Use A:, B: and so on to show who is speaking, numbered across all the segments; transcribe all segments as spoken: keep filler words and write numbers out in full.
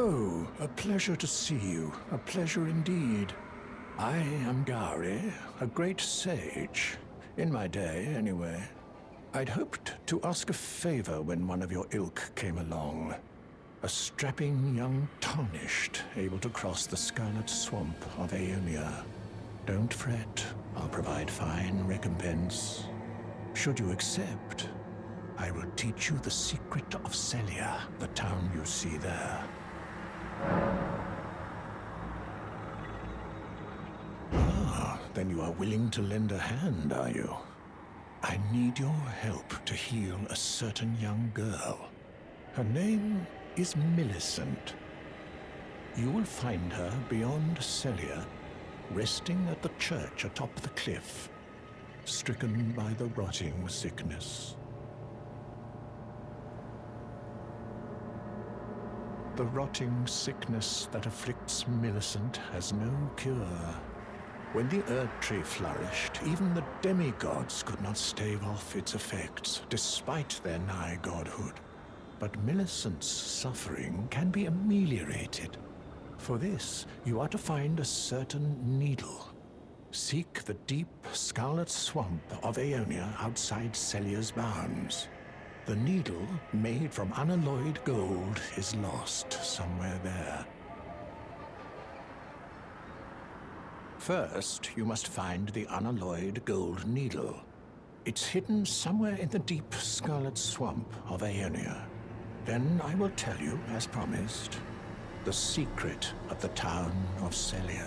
A: Oh, a pleasure to see you. A pleasure indeed. I am Gowry, a great sage. In my day, anyway. I'd hoped to ask a favor when one of your ilk came along. A strapping young tarnished, able to cross the scarlet swamp of Aeonia. Don't fret, I'll provide fine recompense. Should you accept, I will teach you the secret of Celia, the town you see there. Ah, then you are willing to lend a hand, are you? I need your help to heal a certain young girl. Her name is Millicent. You will find her beyond Celia, resting at the church atop the cliff, stricken by the rotting sickness. The rotting sickness that afflicts Millicent has no cure. When the Erdtree flourished, even the demigods could not stave off its effects, despite their nigh godhood. But Millicent's suffering can be ameliorated. For this, you are to find a certain needle. Seek the deep scarlet swamp of Aeonia outside Celia's bounds. The needle, made from unalloyed gold, is lost somewhere there. First, you must find the unalloyed gold needle. It's hidden somewhere in the deep scarlet swamp of Aeonia. Then I will tell you, as promised, the secret of the town of Celia.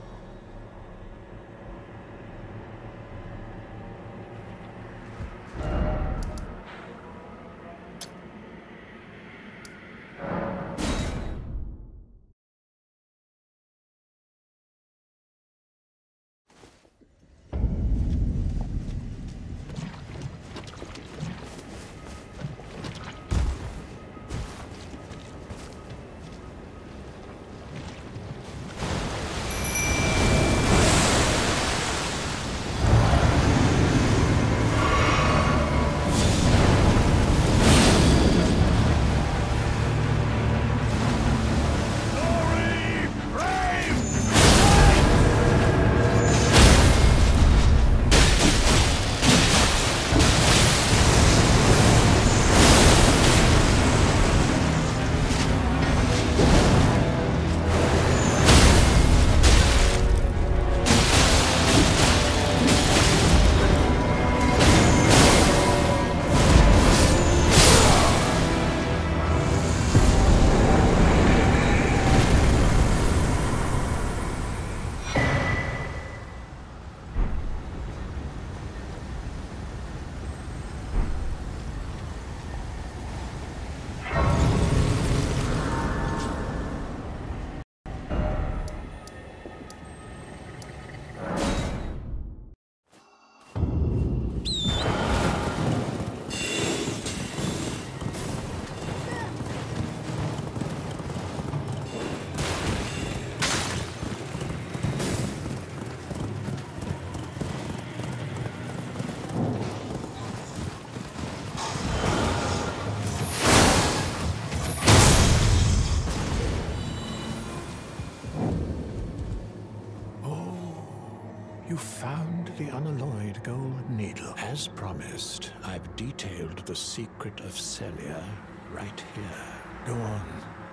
A: You found the unalloyed gold needle. As promised, I've detailed the secret of Celia right here. Go on.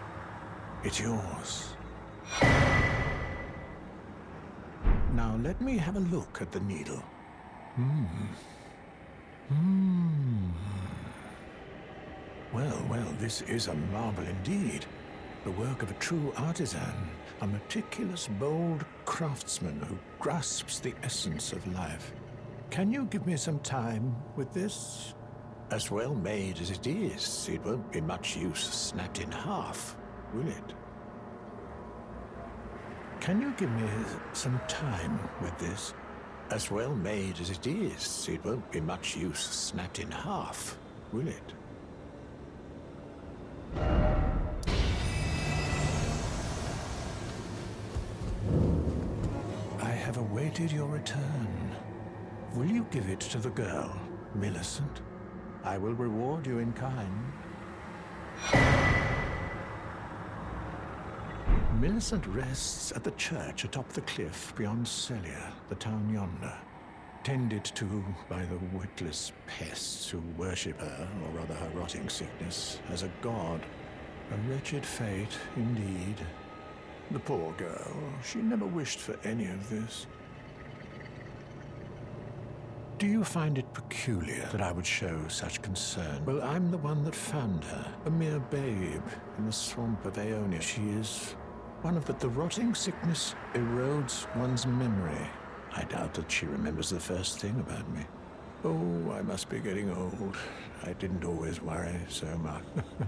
A: It's yours. Now let me have a look at the needle. Hmm. Hmm. Well, well, this is a marvel indeed. The work of a true artisan, a meticulous, bold craftsman who grasps the essence of life. Can you give me some time with this? As well made as it is, it won't be much use snapped in half, will it? Can you give me some time with this? As well made as it is, it won't be much use snapped in half, will it? I have awaited your return. Will you give it to the girl, Millicent? I will reward you in kind. Millicent rests at the church atop the cliff beyond Celia, the town yonder, tended to by the witless pests who worship her, or rather her rotting sickness, as a god. A wretched fate, indeed. The poor girl, she never wished for any of this. Do you find it peculiar that I would show such concern? Well, I'm the one that found her, a mere babe, in the swamp of Aeonia. She is one of the... The rotting sickness erodes one's memory. I doubt that she remembers the first thing about me. Oh, I must be getting old. I didn't always worry so much.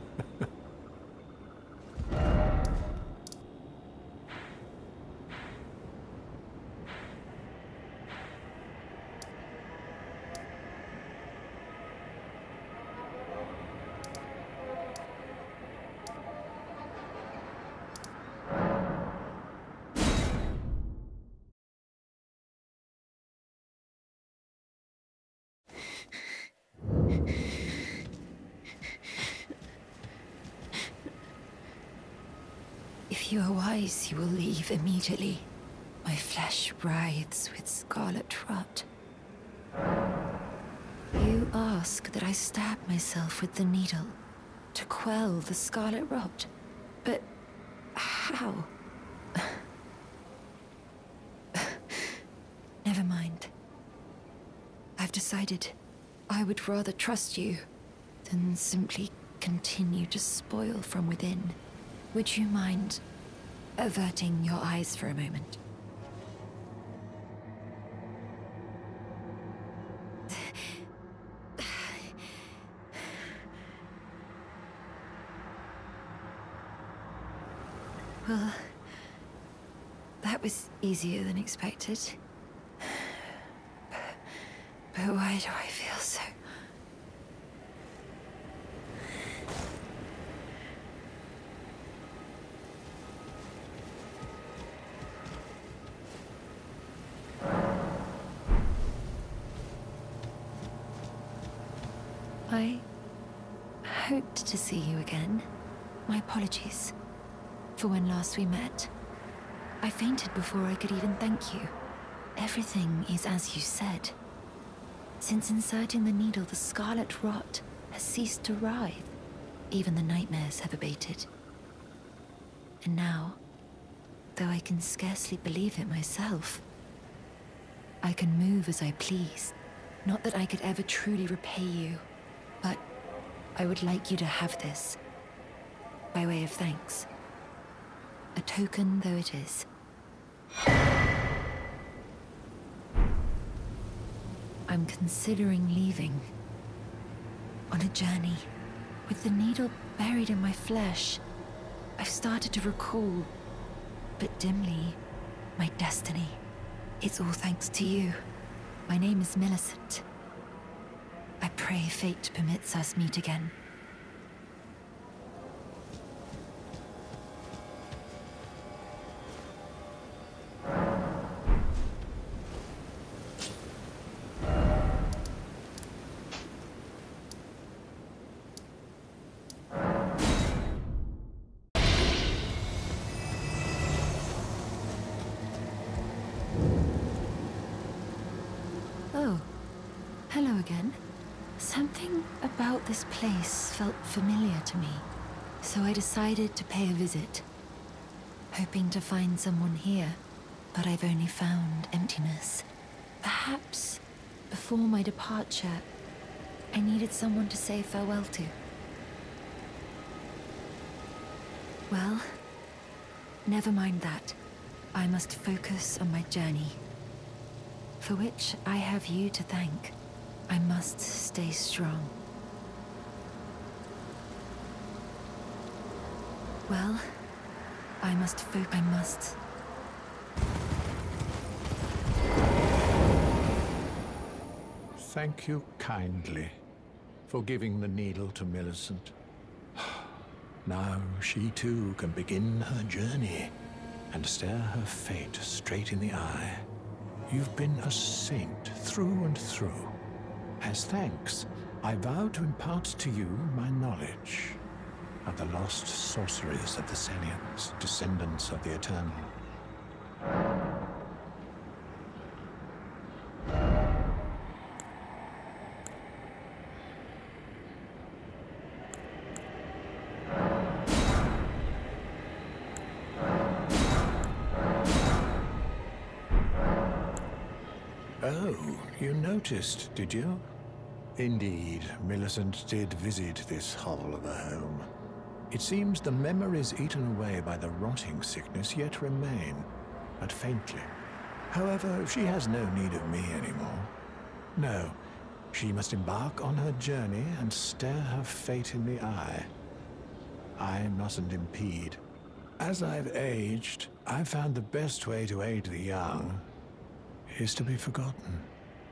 B: If you are wise, you will leave immediately. My flesh writhes with scarlet rot. You ask that I stab myself with the needle to quell the scarlet rot. But how? Never mind. I've decided I would rather trust you than simply continue to spoil from within. Would you mind averting your eyes for a moment? Well, that was easier than expected. But, but why do I feel so... I hoped to see you again. My apologies for when last we met. I fainted before I could even thank you. Everything is as you said. Since inserting the needle, the scarlet rot has ceased to writhe. Even the nightmares have abated. And now, though I can scarcely believe it myself, I can move as I please. Not that I could ever truly repay you, but I would like you to have this, by way of thanks. A token though it is. I'm considering leaving. On a journey. With the needle buried in my flesh, I've started to recall, but dimly, my destiny. It's all thanks to you. My name is Millicent. I pray fate permits us meet again. Oh, hello again. Something about this place felt familiar to me, so I decided to pay a visit. Hoping to find someone here, but I've only found emptiness. Perhaps, before my departure, I needed someone to say farewell to. Well, never mind that. I must focus on my journey, for which I have you to thank. I must stay strong. Well, I must focus. I must.
A: Thank you kindly for giving the needle to Millicent. Now she too can begin her journey and stare her fate straight in the eye. You've been a saint through and through. As thanks, I vow to impart to you my knowledge. are the lost sorceries of the Salians, descendants of the Eternal. Oh, you noticed, did you? Indeed, Millicent did visit this hovel of a home. It seems the memories eaten away by the rotting sickness yet remain, but faintly. However, she has no need of me anymore. No, she must embark on her journey and stare her fate in the eye. I mustn't impede. As I've aged, I've found the best way to aid the young is to be forgotten.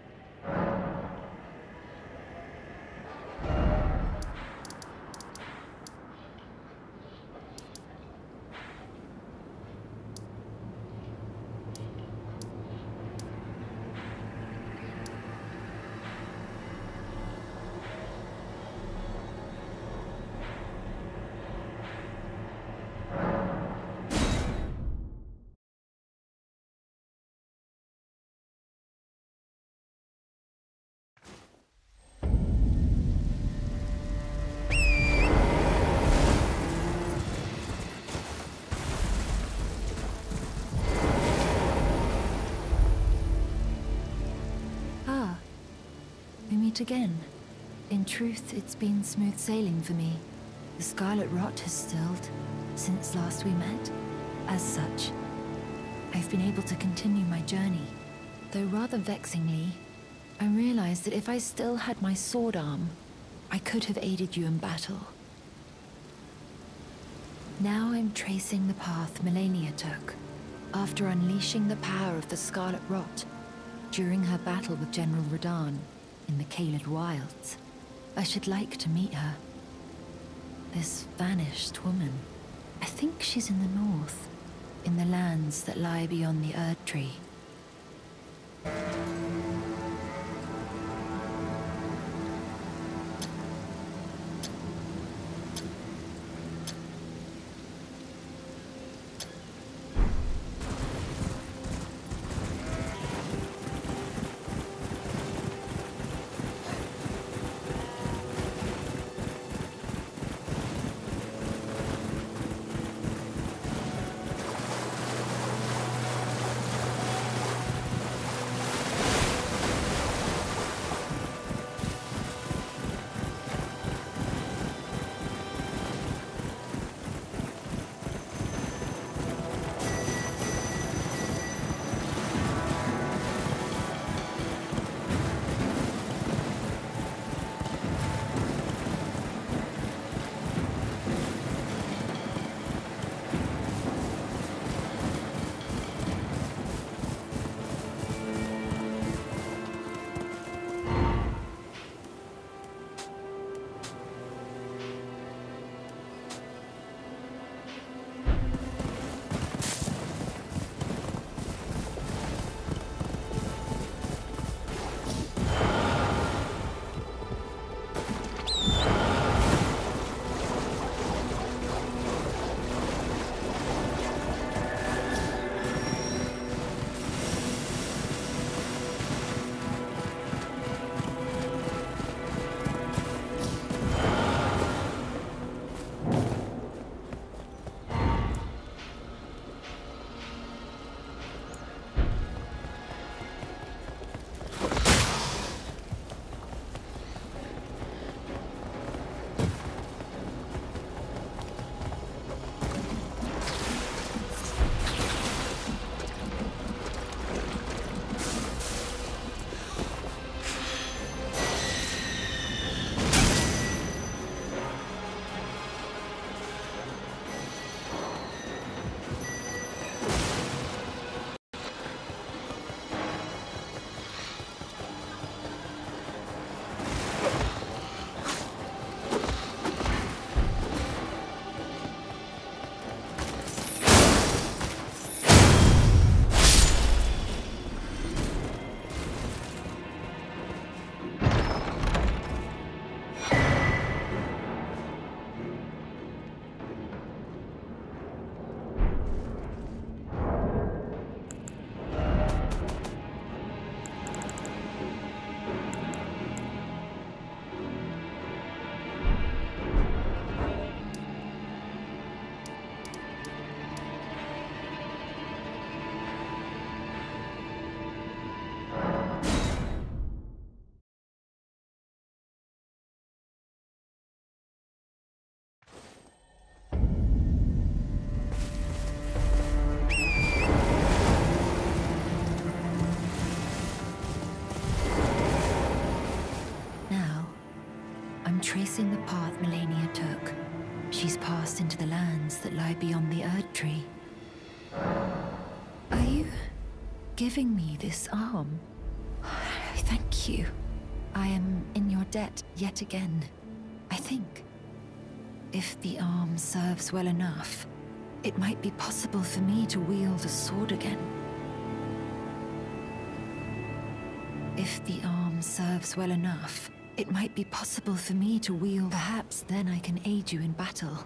B: Again. In truth, it's been smooth sailing for me. The scarlet rot has stilled since last we met. As such, I've been able to continue my journey. Though rather vexingly, I realized that if I still had my sword arm, I could have aided you in battle. Now I'm tracing the path Melania took, after unleashing the power of the scarlet rot during her battle with General Radahn in the Caelid wilds. I should like to meet her. This vanished woman. I think she's in the north, in the lands that lie beyond the Erdtree. tracing the path Melania took, she's passed into the lands that lie beyond the Erdtree. Are you giving me this arm? Thank you. I am in your debt yet again, I think. If the arm serves well enough, it might be possible for me to wield a sword again. If the arm serves well enough, it might be possible for me to wield. Perhaps then I can aid you in battle.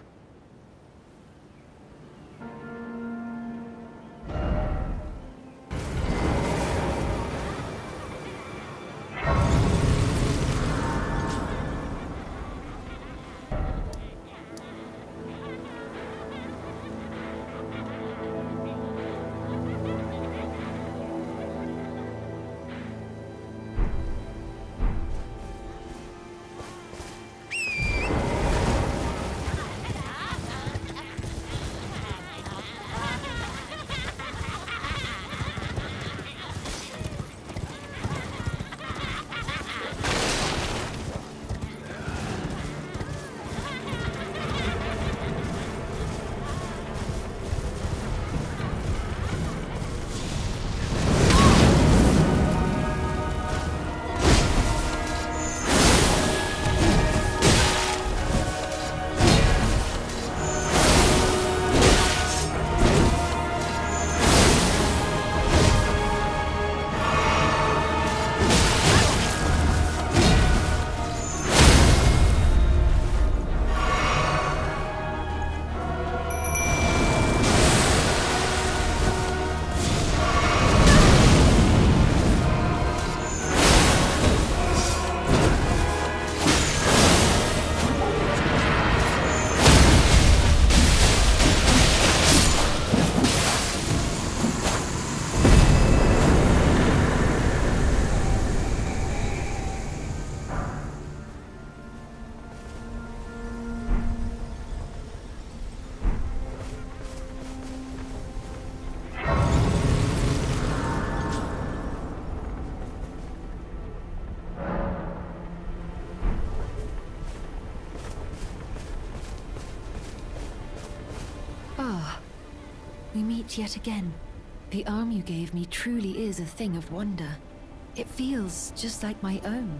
B: We meet yet again. The arm you gave me truly is a thing of wonder. It feels just like my own.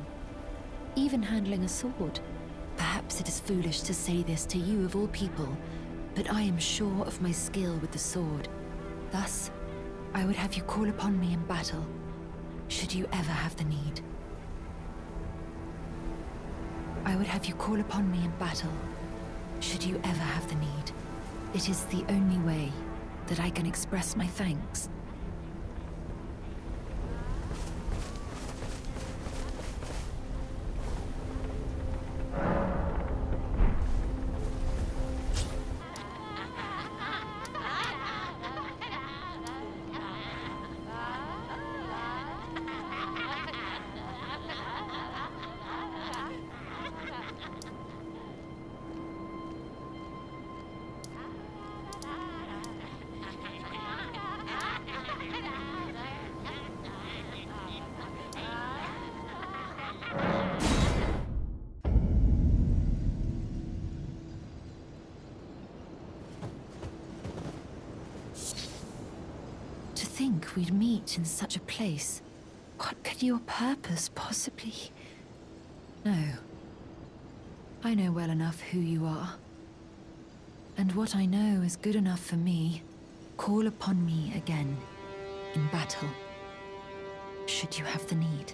B: Even handling a sword. Perhaps it is foolish to say this to you of all people, but I am sure of my skill with the sword. Thus, I would have you call upon me in battle, should you ever have the need. I would have you call upon me in battle, should you ever have the need. It is the only way that I can express my thanks. Think we'd meet in such a place. What could your purpose possibly... No. I know well enough who you are. And what I know is good enough for me. Call upon me again, in battle, should you have the need.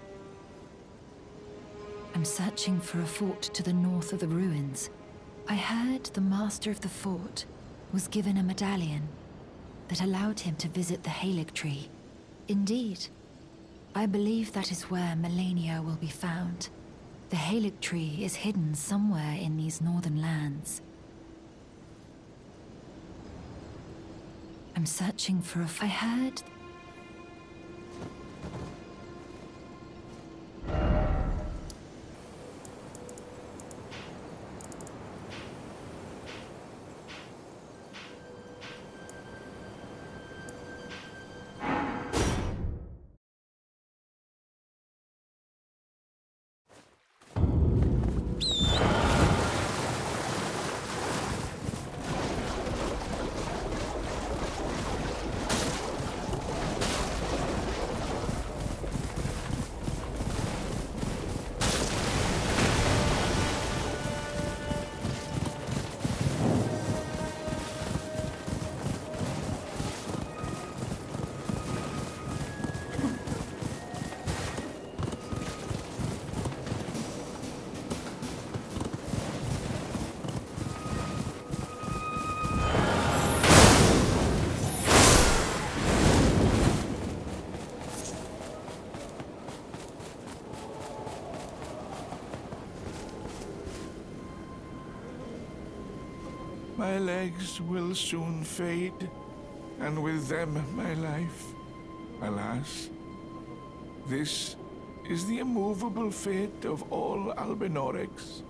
B: I'm searching for a fort to the north of the ruins. I heard the master of the fort was given a medallion that allowed him to visit the Erdtree. Indeed, I believe that is where Melania will be found. The Erdtree is hidden somewhere in these northern lands. I'm searching for a... I heard...
C: legs will soon fade, and with them my life. Alas, this is the immovable fate of all Albinorics.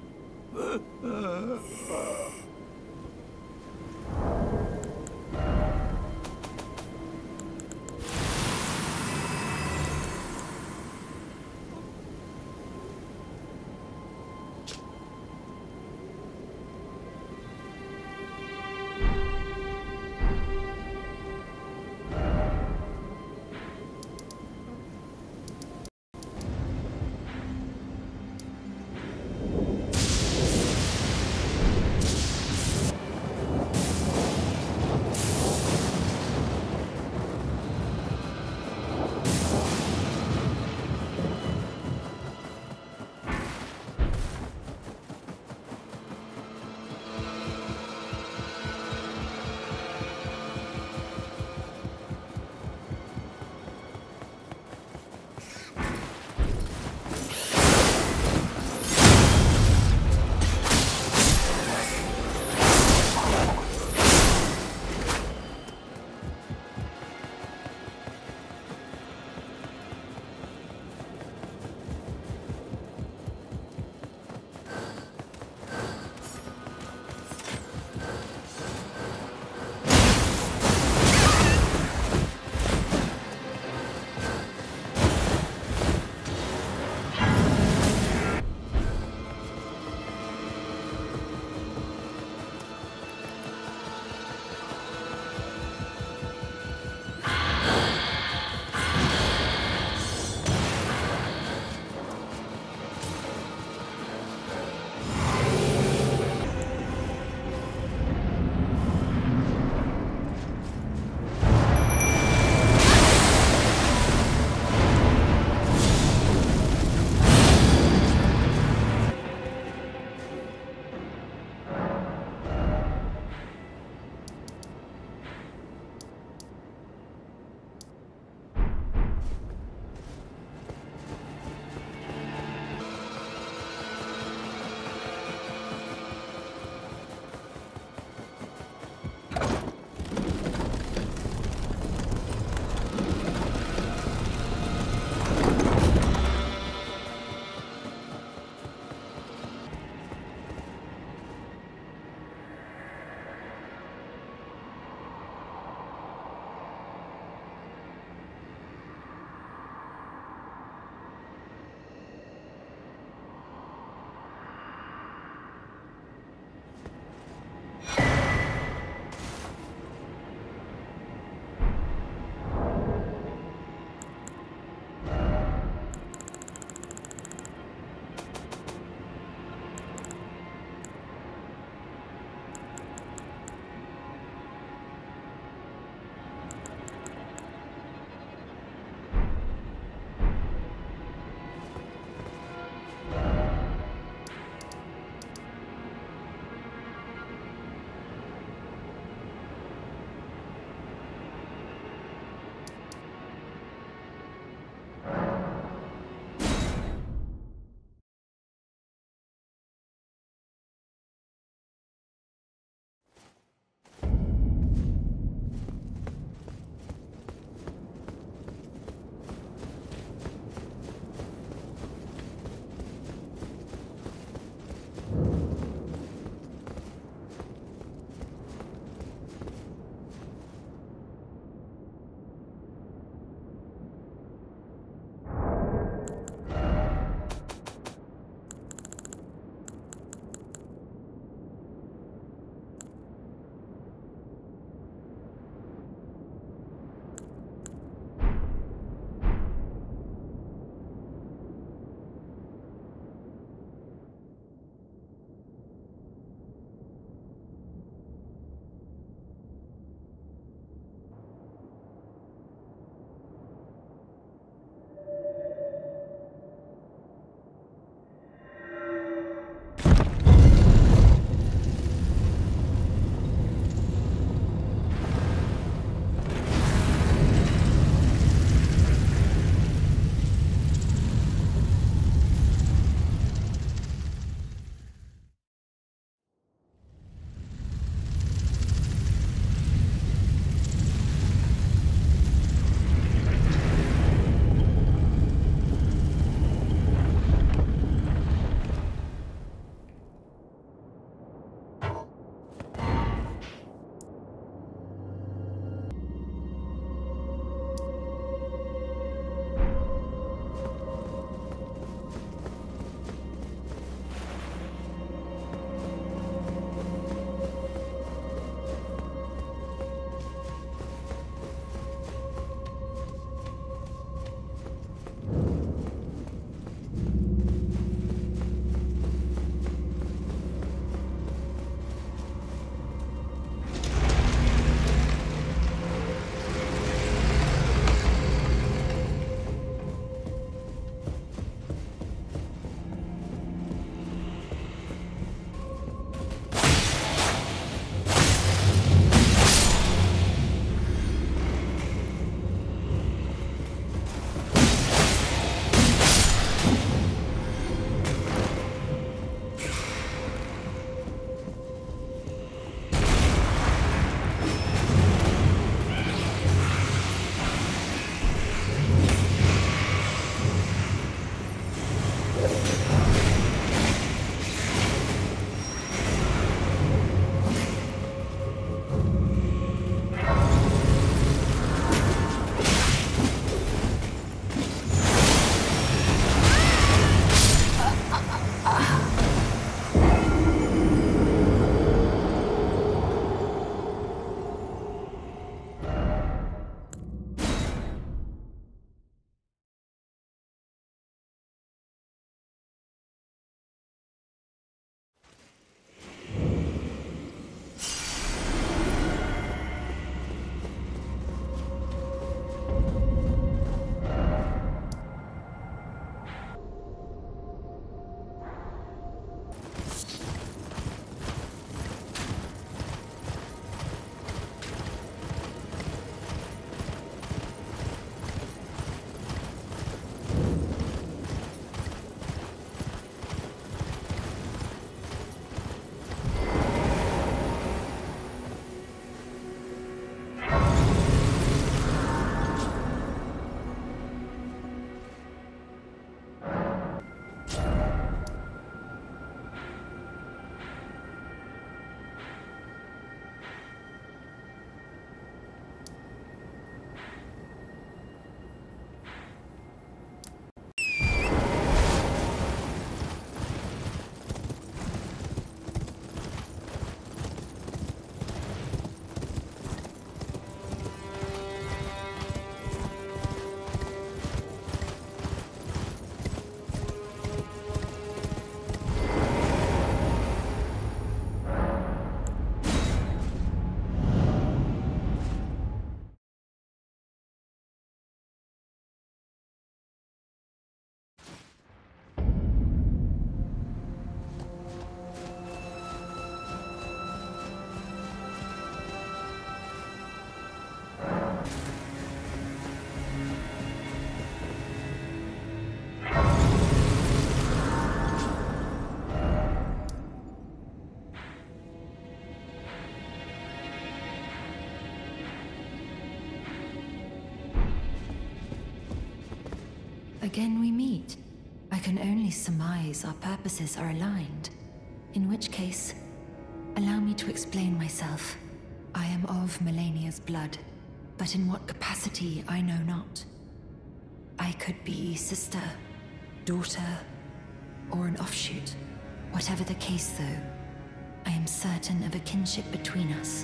B: Again we meet. I can only surmise our purposes are aligned. In which case, allow me to explain myself. I am of Melania's blood, but in what capacity I know not. I could be sister, daughter, or an offshoot. Whatever the case though, I am certain of a kinship between us.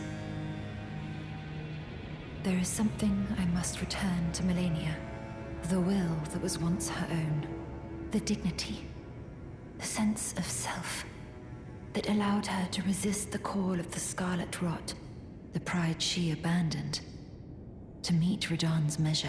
B: There is something I must return to Melania. The will that was once her own. The dignity. The sense of self. That allowed her to resist the call of the Scarlet Rot. The pride she abandoned. To meet Radahn's measure.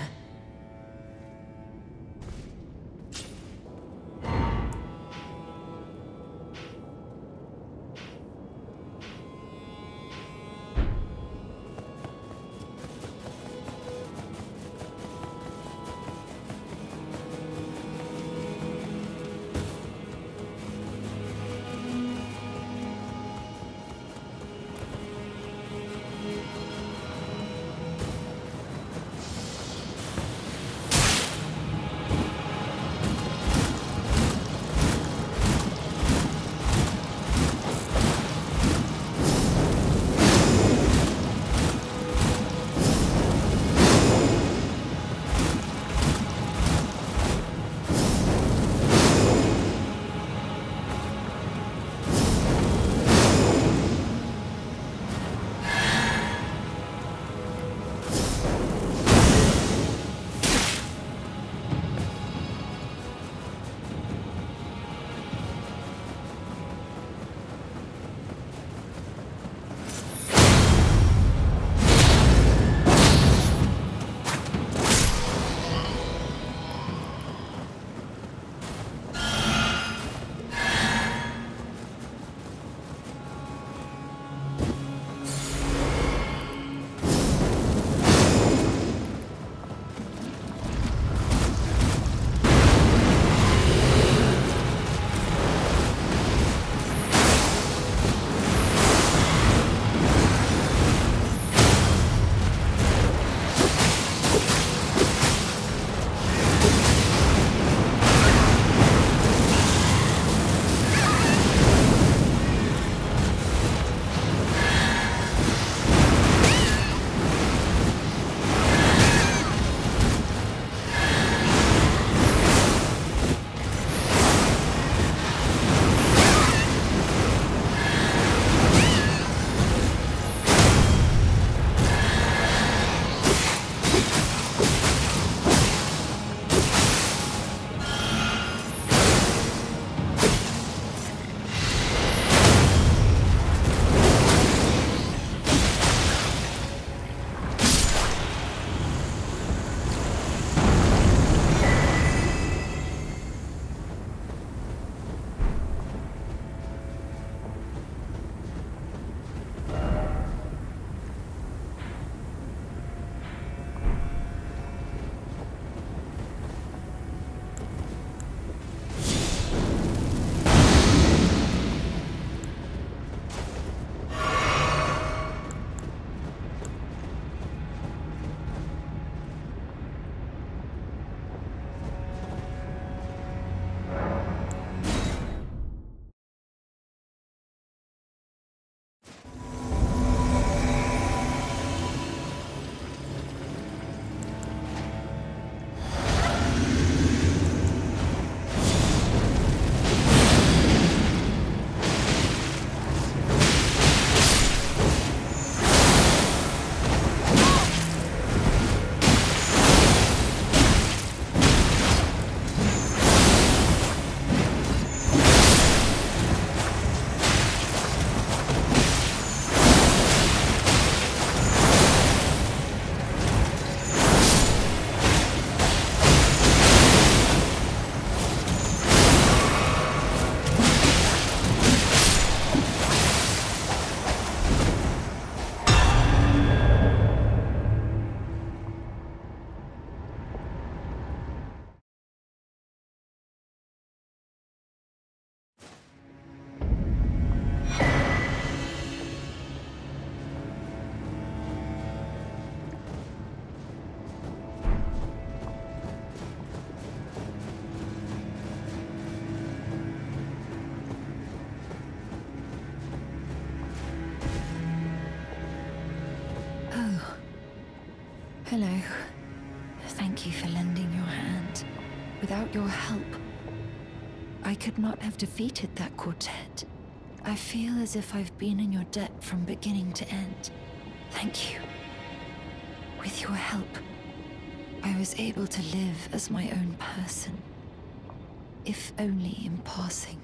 B: Hello. Thank you for lending your hand. Without your help, I could not have defeated that quartet. I feel as if I've been in your debt from beginning to end. Thank you. With your help, I was able to live as my own person, if only in passing.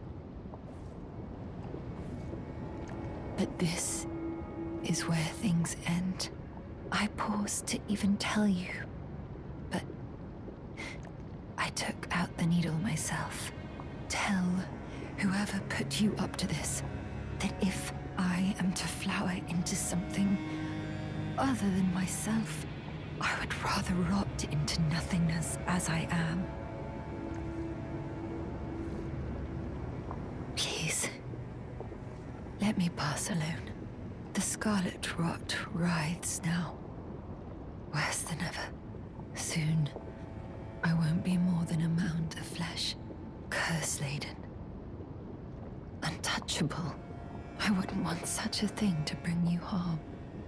B: But this is where things end. I paused to even tell you, but I took out the needle myself. Tell whoever put you up to this that if I am to flower into something other than myself, I would rather rot into nothingness as I am. Please, let me pass alone. The scarlet rot writhes now, worse than ever. Soon, I won't be more than a mound of flesh, curse-laden. Untouchable. I wouldn't want such a thing to bring you harm.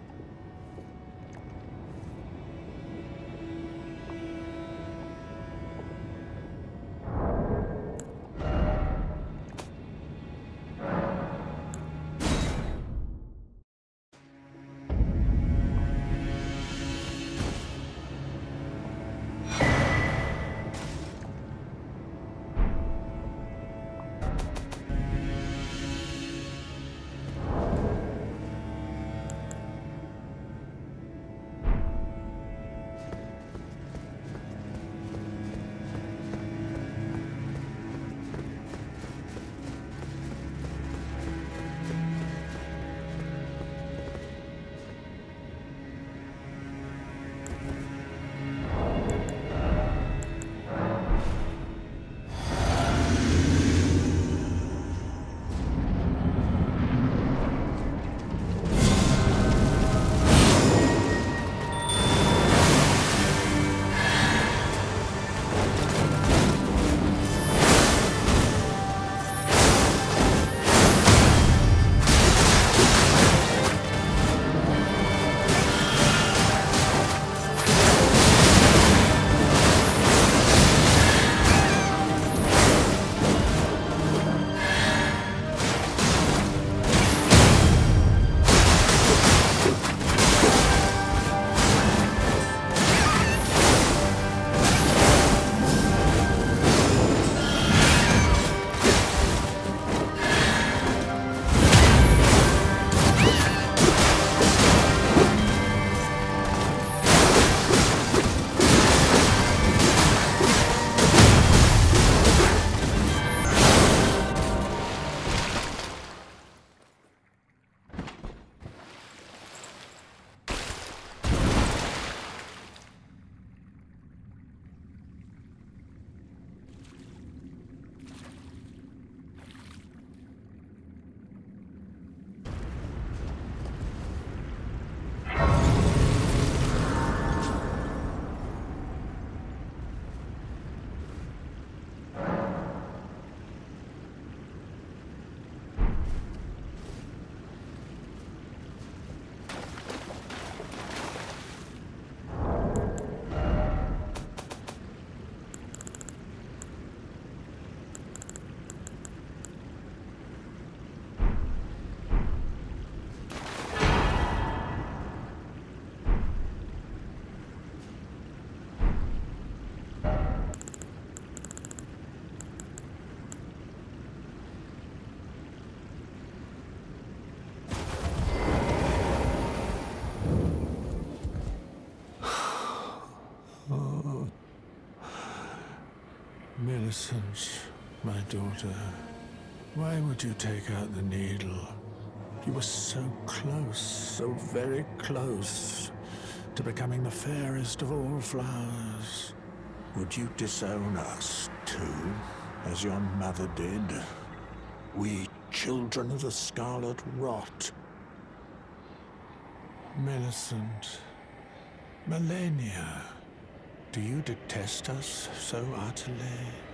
A: Millicent, my daughter, why would you take out the needle? You were so close, so very close to becoming the fairest of all flowers. Would you disown us, too, as your mother did? We, children of the scarlet rot. Millicent, Melania, do you detest us so utterly?